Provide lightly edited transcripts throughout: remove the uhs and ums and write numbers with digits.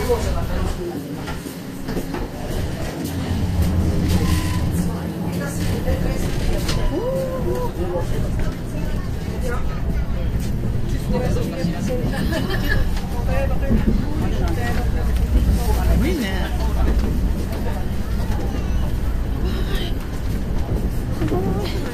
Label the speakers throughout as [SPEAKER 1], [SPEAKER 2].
[SPEAKER 1] いいね。すごい。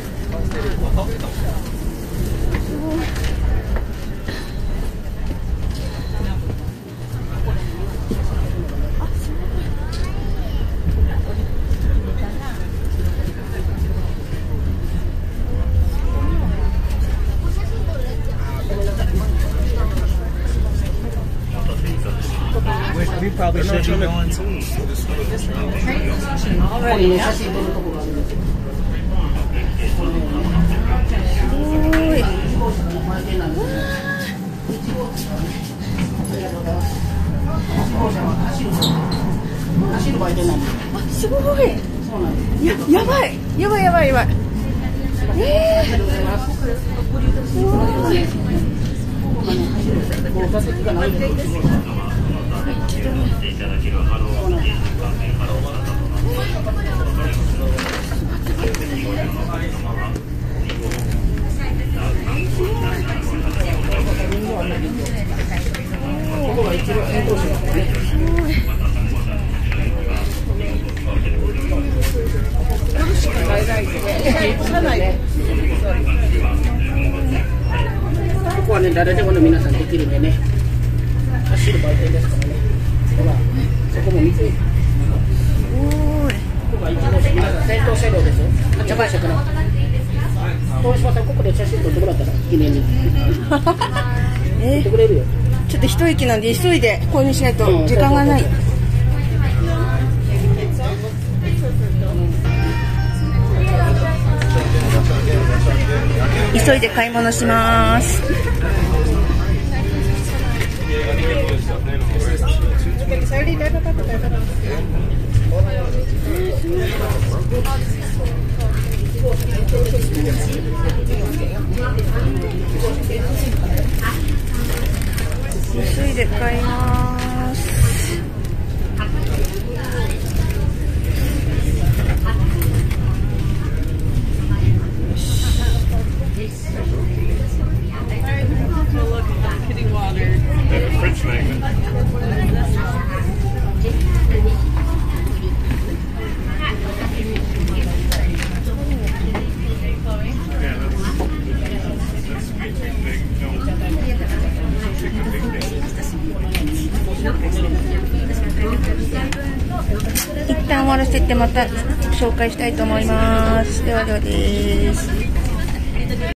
[SPEAKER 2] We probably should be going too.
[SPEAKER 1] Already. すごい。やばい。すごい。ここはね、誰でもね、皆さんできるんでね、走る売店ですからね。ほら、そこも見て。ここが一番皆さん先頭車両ですよ。やばい車から。大島さん、ここで写真撮ってもらったら、記念に。撮ってくれるよ。ちょっと一息なんで、急いで購入しないと時間がない。急いで買い物します。急いで買います。一旦終わらせてまた紹介したいと思います。ではではです。